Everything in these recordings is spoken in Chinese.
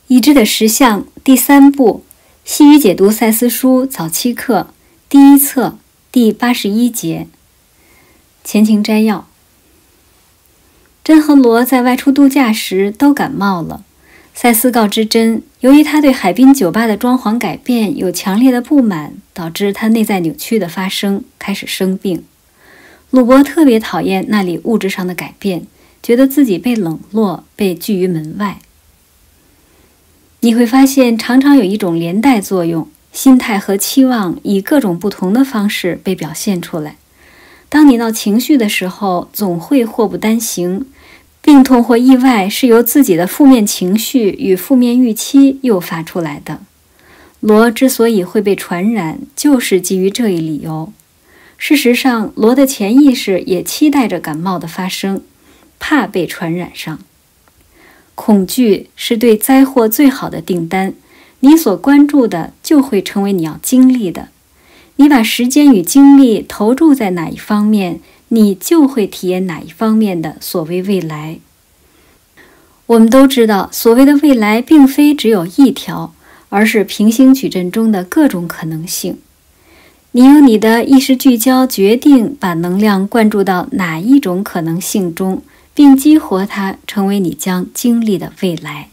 已知的实相第3部，细语解读赛斯书早期课第1册第81节。前情摘要：珍和罗在外出度假时都感冒了。赛斯告知珍，由于他对海滨酒吧的装潢改变有强烈的不满，导致他内在扭曲的发生，开始生病。鲁伯特别讨厌那里物质上的改变，觉得自己被冷落，被拒于门外。你会发现，常常有一种连带作用，心态和期望以各种不同的方式被表现出来。当你闹情绪的时候，总会祸不单行。病痛或意外是由自己的负面情绪与负面预期诱发出来的。罗之所以会被传染，就是基于这一理由。事实上，罗的潜意识也期待着感冒的发生，怕被传染上。恐惧是对灾祸最好的订单，你所关注的就会成为你要经历的。你把时间与精力投注在哪一方面，你就会体验哪一方面的所谓未来。我们都知道，所谓的未来并非只有一条，而是平行矩阵中的各种可能性。你用你的意识聚焦决定把能量灌注到哪一种可能性中，并激活它成为你将经历的未来。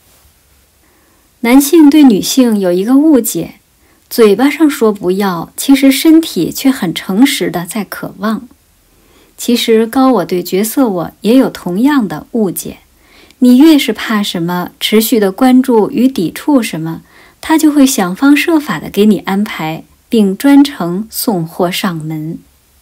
男性对女性有一个误解，嘴巴上说不要，其实身体却很诚实的在渴望。其实高我对角色我也有同样的误解，你越是怕什么，持续的关注与抵触什么，他就会想方设法的给你安排，并专程送货上门。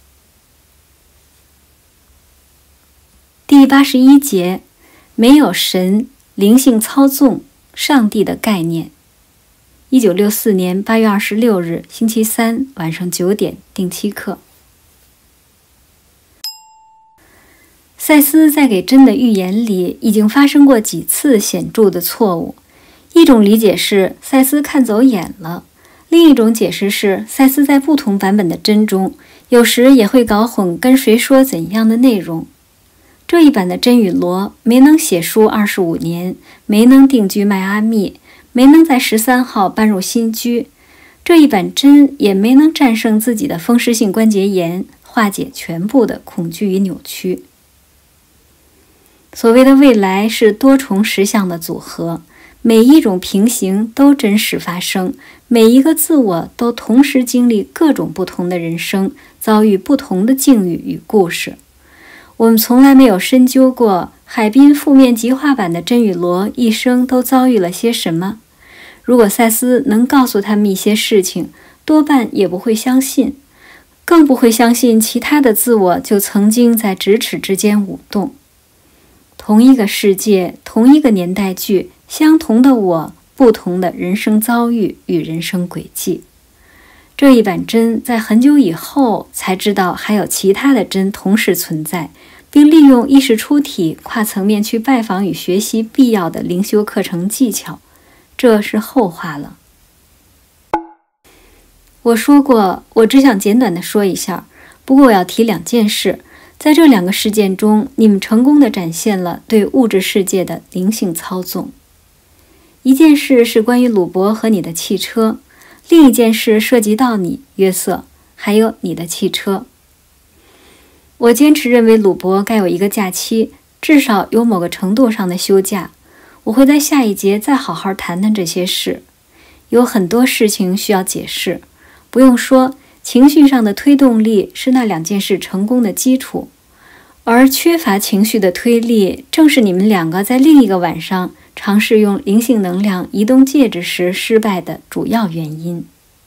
第81节，没有神、灵性操纵、上帝的概念。1964年8月26日，星期三晚上9点，定期课。赛斯在给珍的预言里已经发生过几次显著的错误。一种理解是赛斯看走眼了，另一种解释是赛斯在不同版本的珍中，有时也会搞混跟谁说怎样的内容。这一版的珍与罗没能写书25年，没能定居迈阿密，没能在13号搬入新居。这一版珍也没能战胜自己的风湿性关节炎，化解全部的恐惧与扭曲。所谓的未来是多重实相的组合，每一种平行都真实发生，每一个自我都同时经历各种不同的人生，遭遇不同的境遇与故事。我们从来没有深究过海滨负面极化版的珍与罗一生都遭遇了些什么。如果赛斯能告诉他们一些事情，多半也不会相信，更不会相信其他的自我就曾经在咫尺之间舞动。同一个世界，同一个年代剧，相同的我，不同的人生遭遇与人生轨迹。这一版珍在很久以后才知道还有其他的珍同时存在，并利用意识出体跨层面去拜访与学习必要的灵修课程技巧，这是后话了。我说过，我只想简短地说一下，不过我要提2件事。在这2个事件中，你们成功地展现了对物质世界的灵性操纵。一件事是关于鲁伯和你的汽车，另一件事涉及到你，约瑟，还有你的汽车。我坚持认为鲁伯该有一个假期，至少有某个程度上的休假。我会在下一节再好好谈谈这些事。有很多事情需要解释，不用说，情绪上的推动力是那2件事成功的基础，而缺乏情绪的推力，正是你们2个在另一个晚上尝试用灵性能量移动介质时失败的主要原因。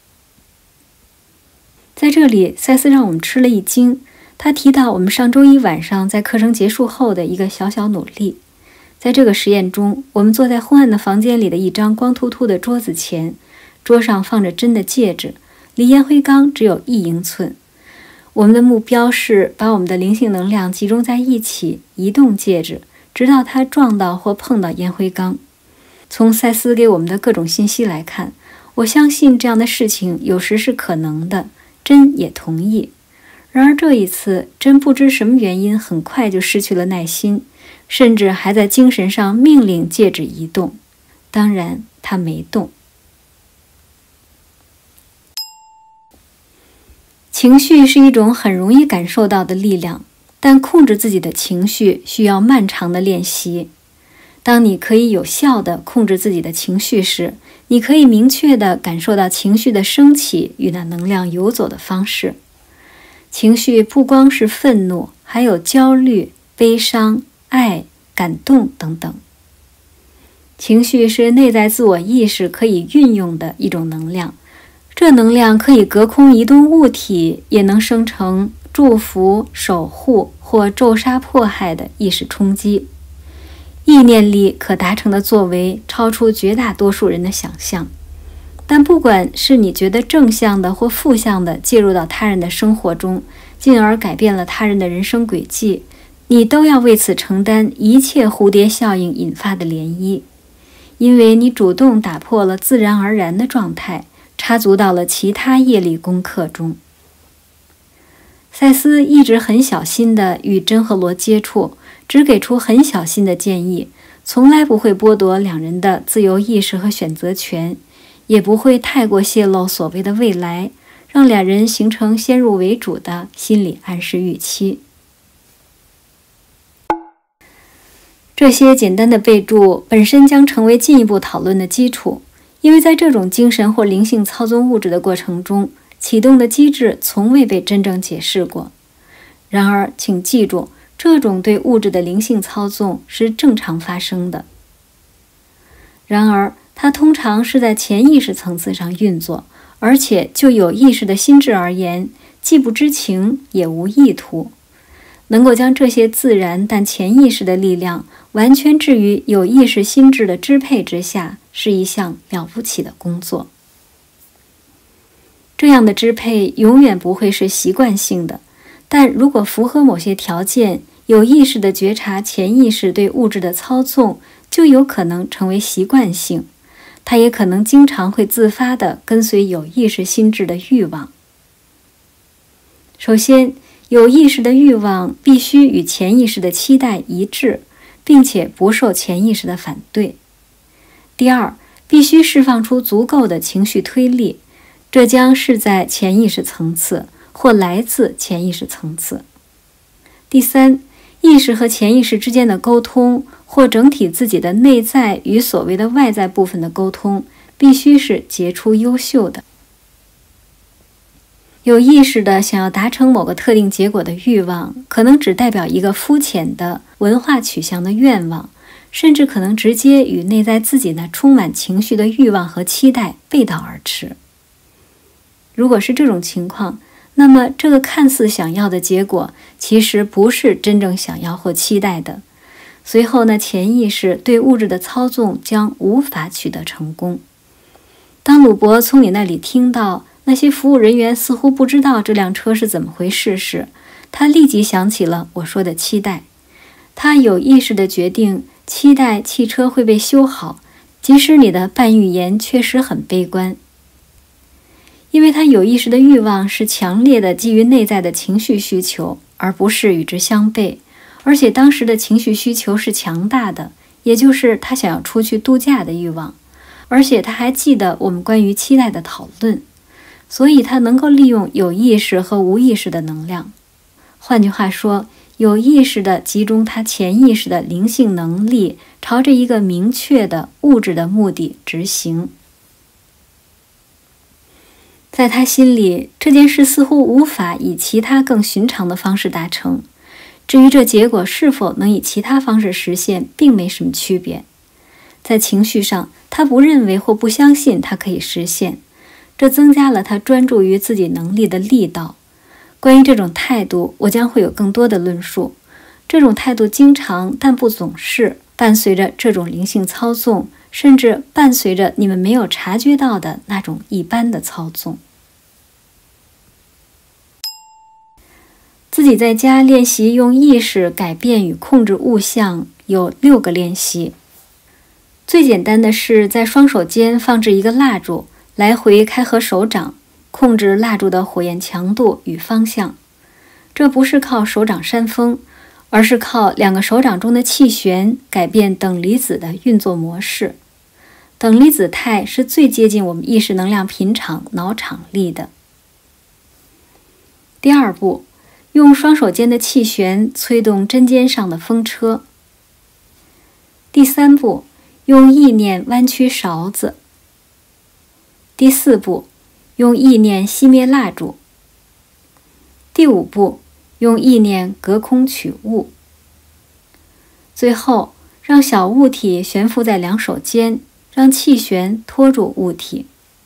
在这里，赛斯让我们吃了一惊，他提到我们上周一晚上在课程结束后的一个小小努力。在这个实验中，我们坐在昏暗的房间里的一张光秃秃的桌子前，桌上放着珍的戒指，离烟灰缸只有1英寸。我们的目标是把我们的灵性能量集中在一起，移动戒指，直到它撞到或碰到烟灰缸。从赛斯给我们的各种信息来看，我相信这样的事情有时是可能的，珍也同意。然而这一次，珍不知什么原因，很快就失去了耐心，甚至还在精神上命令戒指移动。 当然，它没动。情绪是一种很容易感受到的力量，但控制自己的情绪需要漫长的练习。当你可以有效地控制自己的情绪时，你可以明确地感受到情绪的升起与那能量游走的方式。情绪不光是愤怒，还有焦虑、悲伤、爱、感动等等。情绪是内在自我意识可以运用的一种能量，这能量可以隔空移动物体，也能生成祝福、守护或咒杀迫害的意识冲击。意念力可达成的作为超出绝大多数人的想象，但不管是你觉得正向的或负向的介入到他人的生活中，进而改变了他人的人生轨迹，你都要为此承担一切蝴蝶效应引发的涟漪，因为你主动打破了自然而然的状态，插足到了其他业力功课中。赛斯一直很小心地与珍和罗接触，只给出很小心的建议，从来不会剥夺两人的自由意识和选择权，也不会太过泄露所谓的未来，让两人形成先入为主的心理暗示预期。这些简单的备注本身将成为进一步讨论的基础，因为在这种精神或灵性操纵物质的过程中，启动的机制从未被真正解释过。然而，请记住，这种对物质的灵性操纵是正常发生的。然而，它通常是在潜意识层次上运作，而且就有意识的心智而言，既不知情也无意图。能够将这些自然但潜意识的力量完全置于有意识心智的支配之下，是一项了不起的工作。这样的支配永远不会是习惯性的，但如果符合某些条件，有意识地觉察潜意识对物质的操纵，就有可能成为习惯性。它也可能经常会自发地跟随有意识心智的欲望。首先，有意识的欲望必须与潜意识的期待一致，并且不受潜意识的反对。第二，必须释放出足够的情绪推力，这将是在潜意识层次或来自潜意识层次。第三，意识和潜意识之间的沟通，或整体自己的内在与所谓的外在部分的沟通，必须是杰出优秀的。有意识的想要达成某个特定结果的欲望，可能只代表一个肤浅的文化取向的愿望，甚至可能直接与内在自己那充满情绪的欲望和期待背道而驰。如果是这种情况，那么这个看似想要的结果，其实不是真正想要或期待的。随后呢，潜意识对物质的操纵将无法取得成功。当鲁伯从你那里听到那些服务人员似乎不知道这辆车是怎么回事时，他立即想起了我说的期待。他有意识地决定期待汽车会被修好，即使你的半预言确实很悲观。因为他有意识的欲望是强烈的基于内在的情绪需求，而不是与之相悖，而且当时的情绪需求是强大的，也就是他想要出去度假的欲望，而且他还记得我们关于期待的讨论，所以他能够利用有意识和无意识的能量。换句话说，有意识地集中他潜意识的灵性能力，朝着一个明确的物质的目的执行。在他心里，这件事似乎无法以其他更寻常的方式达成。至于这结果是否能以其他方式实现，并没什么区别。在情绪上，他不认为或不相信它可以实现，这增加了他专注于自己能力的力道。关于这种态度，我将会有更多的论述。这种态度经常，但不总是伴随着这种灵性操纵，甚至伴随着你们没有察觉到的那种一般的操纵。自己在家练习用意识改变与控制物象有6个练习。最简单的是在双手间放置一个蜡烛，来回开合手掌，控制蜡烛的火焰强度与方向。这不是靠手掌扇风，而是靠2个手掌中的气旋改变等离子的运作模式。 等离子态是最接近我们意识能量频场脑场力的。第二步，用双手间的气旋催动针尖上的风车。第三步，用意念弯曲勺子。第四步，用意念熄灭蜡烛。第五步，用意念隔空取物。最后，让小物体悬浮在两手间，让气旋拖住物体。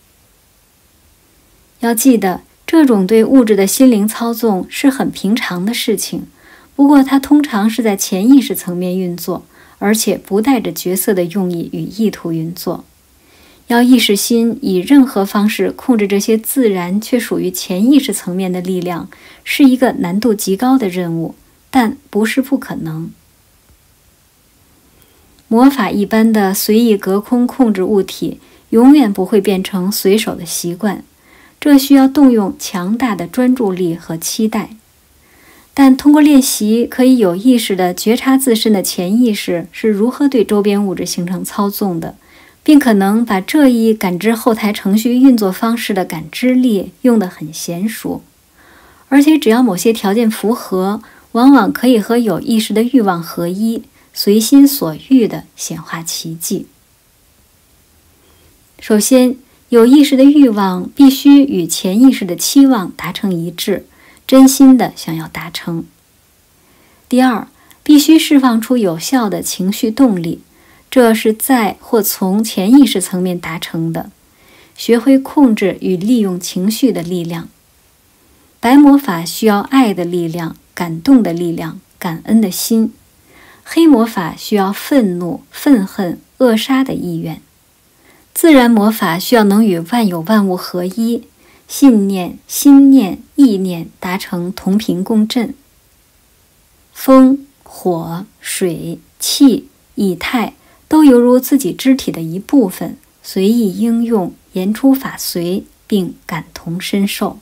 要记得，这种对物质的心灵操纵是很平常的事情，不过它通常是在潜意识层面运作，而且不带着角色的用意与意图运作。要意识心以任何方式控制这些自然却属于潜意识层面的力量，是一个难度极高的任务，但不是不可能。魔法一般的随意隔空控制物体，永远不会变成随手的习惯，这需要动用强大的专注力和期待。但通过练习，可以有意识地觉察自身的潜意识是如何对周边物质形成操纵的，并可能把这一感知后台程序运作方式的感知力用得很娴熟。而且只要某些条件符合，往往可以和有意识的欲望合一，随心所欲地显化奇迹。首先，有意识的欲望必须与潜意识的期望达成一致，真心地想要达成。第二，必须释放出有效的情绪动力，这是在或从潜意识层面达成的。学会控制与利用情绪的力量。白魔法需要爱的力量、感动的力量、感恩的心；黑魔法需要愤怒、愤恨、扼杀的意愿。自然魔法需要能与万有万物合一，信念、心念、意念达成同频共振。风、火、水、气、以太都犹如自己肢体的一部分，随意应用，言出法随，并感同身受。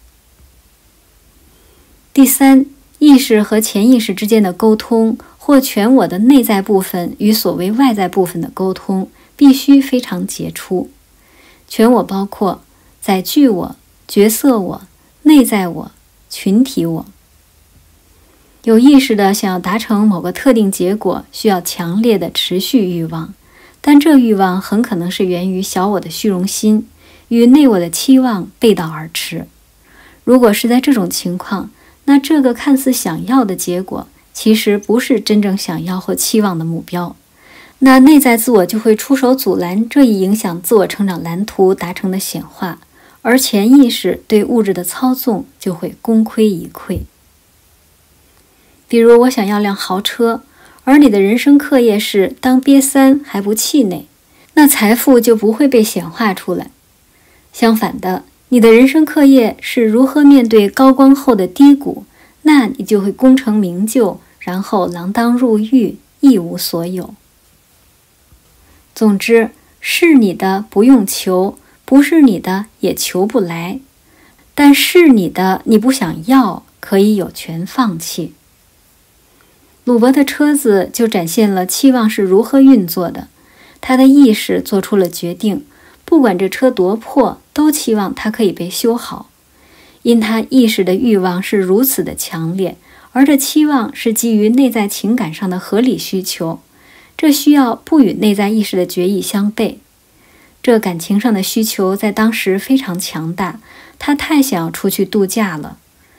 第三，意识和潜意识之间的沟通，或全我的内在部分与所谓外在部分的沟通，必须非常杰出。全我包括载具我、角色我、内在我、群体我。有意识的想要达成某个特定结果，需要强烈的持续欲望，但这欲望很可能是源于小我的虚荣心，与内我的期望背道而驰。如果是在这种情况，那这个看似想要的结果，其实不是真正想要或期望的目标。那内在自我就会出手阻拦这一影响自我成长蓝图达成的显化，而潜意识对物质的操纵就会功亏一篑。比如我想要辆豪车，而你的人生课业是当瘪三还不气馁，那财富就不会被显化出来。相反的，你的人生课业是如何面对高光后的低谷，那你就会功成名就，然后锒铛入狱，一无所有。总之，是你的不用求，不是你的也求不来，但是你的你不想要，可以有权放弃。鲁伯的车子就展现了期望是如何运作的，他的意识做出了决定，不管这车多破，都期望它可以被修好。因他意识的欲望是如此的强烈，而这期望是基于内在情感上的合理需求，这需要不与内在意识的决议相悖。这感情上的需求在当时非常强大，他太想要出去度假了。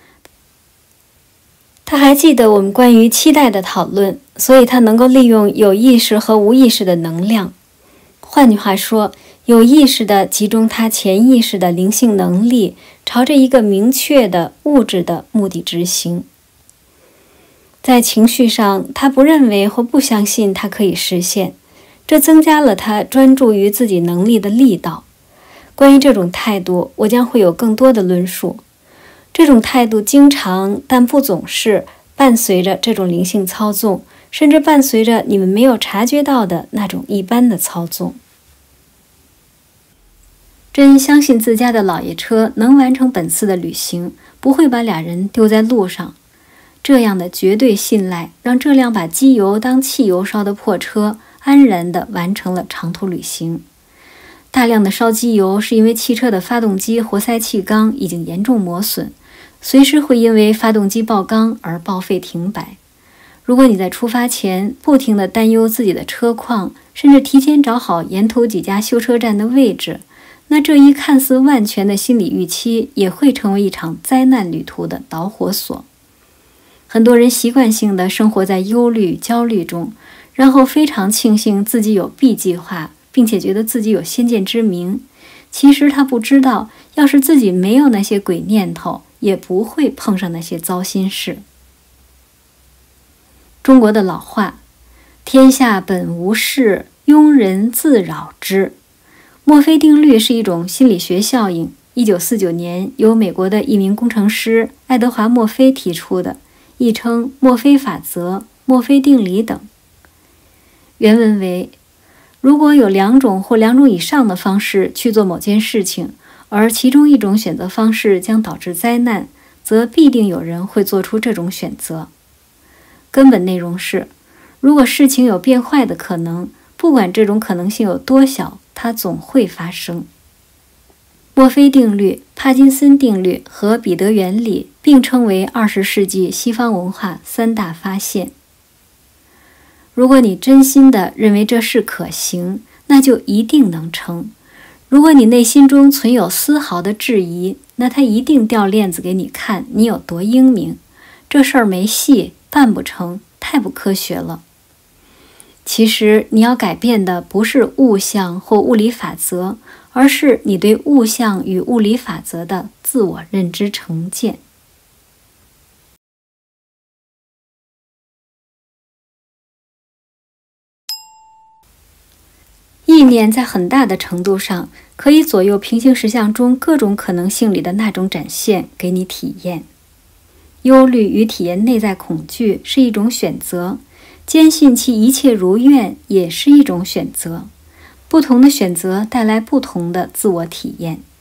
他还记得我们关于期待的讨论，所以他能够利用有意识和无意识的能量。换句话说，有意识地集中他潜意识的灵性能力，朝着一个明确的物质的目的执行。在情绪上，他不认为或不相信它可以实现，这增加了他专注于自己能力的力道。关于这种态度，我将会有更多的论述。这种态度经常，但不总是伴随着这种灵性操纵，甚至伴随着你们没有察觉到的那种一般的操纵。真相信自家的老爷车能完成本次的旅行，不会把俩人丢在路上。这样的绝对信赖，让这辆把机油当汽油烧的破车安然地完成了长途旅行。 大量的烧机油是因为汽车的发动机活塞气缸已经严重磨损，随时会因为发动机爆缸而报废停摆。如果你在出发前不停地担忧自己的车况，甚至提前找好沿途几家修车站的位置，那这一看似万全的心理预期也会成为一场灾难旅途的导火索。很多人习惯性地生活在忧虑、焦虑中，然后非常庆幸自己有 B 计划，并且觉得自己有先见之明。其实他不知道，要是自己没有那些鬼念头，也不会碰上那些糟心事。中国的老话，天下本无事，庸人自扰之。墨菲定律是一种心理学效应，1949年由美国的一名工程师爱德华·墨菲提出的，亦称墨菲法则、墨菲定理等。原文为：如果有2种或2种以上的方式去做某件事情，而其中一种选择方式将导致灾难，则必定有人会做出这种选择。根本内容是，如果事情有变坏的可能，不管这种可能性有多小，它总会发生。墨菲定律、帕金森定律和彼得原理并称为20世纪西方文化3大发现。如果你真心地认为这事可行，那就一定能成。如果你内心中存有丝毫的质疑，那它一定掉链子给你看，你有多英明。这事儿没戏，办不成，太不科学了。其实你要改变的不是物象或物理法则，而是你对物象与物理法则的自我认知成见。意念在很大的程度上可以左右平行实相中各种可能性里的那种展现，给你体验。忧虑与体验内在恐惧是一种选择，坚信其一切如愿也是一种选择。不同的选择带来不同的自我体验。